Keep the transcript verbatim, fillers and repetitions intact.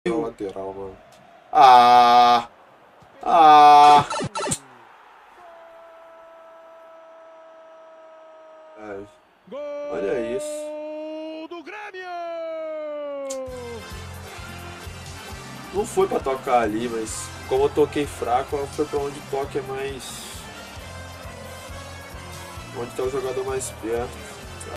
Na lateral, mano. Ah! Ah! Ai, olha isso. Gol do Grêmio! Não foi pra tocar ali, mas como eu toquei fraco, foi pra onde o toque é mais... onde tá o jogador mais perto.